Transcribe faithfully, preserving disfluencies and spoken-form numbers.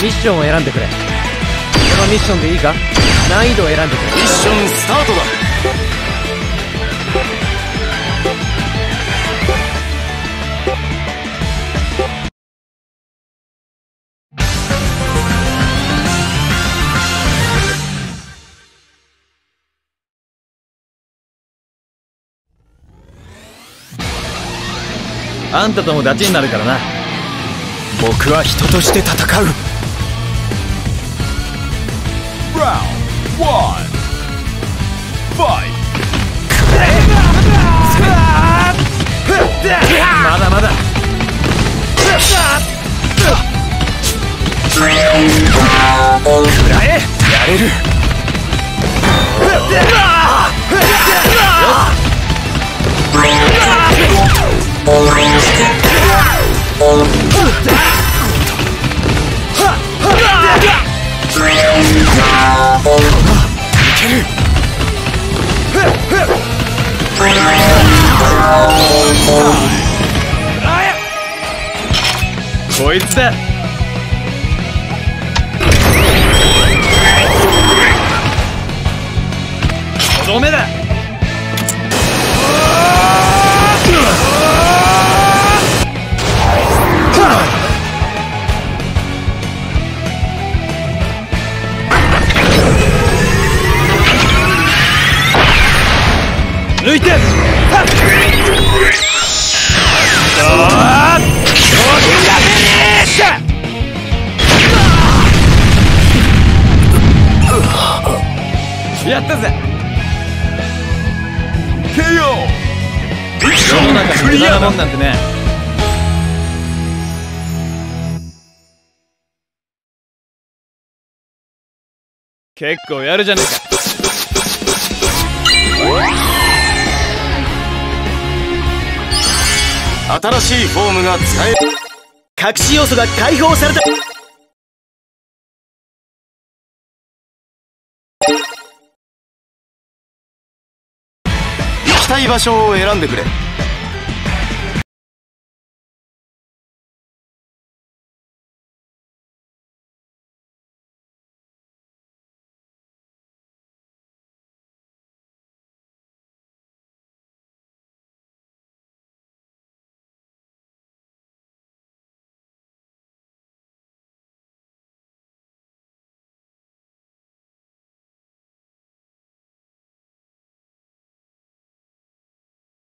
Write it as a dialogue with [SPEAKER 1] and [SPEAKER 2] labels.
[SPEAKER 1] ミッションを選んでくれ。このミッションでいいか？難易度を選んでくれ。
[SPEAKER 2] ミッションスタートだ。
[SPEAKER 1] あんたともダチになるからな。
[SPEAKER 2] 僕は人として戦う。ラウンドワンファイト。
[SPEAKER 1] まだまだ。
[SPEAKER 2] 食らえ。やれる。
[SPEAKER 1] こいつだ。とどめだ。抜いて。やったぜ。
[SPEAKER 2] ケーオー。 ミッション
[SPEAKER 1] 世の中に無駄なもんなんてね。結構やるじゃねえか。
[SPEAKER 2] 新しいフォームが使える。
[SPEAKER 1] 隠し要素が解放された。
[SPEAKER 2] 行きたい場所を選んでくれ。